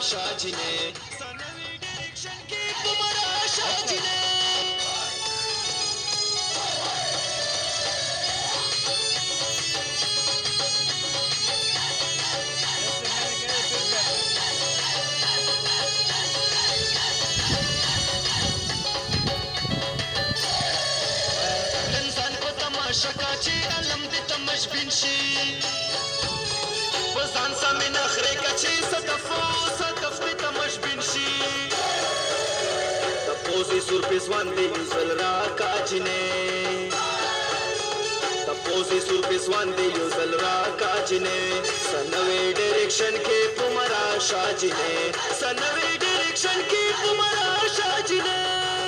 शाजिने Sanvi direction की तुम्हारा शाजिने लंसान को तमाशा काचे अलम दे तमश बिनशी وزان سامن اخره کچی صدف دی تمش بینشی تپوزی سور پیزوان دی یوزل را کاجنے تپوزی سور پیزوان دی یوزل را کاجنے سنوی ڈائریکشن کے تمہارا شاجنے سنوی ڈائریکشن کے تمہارا شاجنے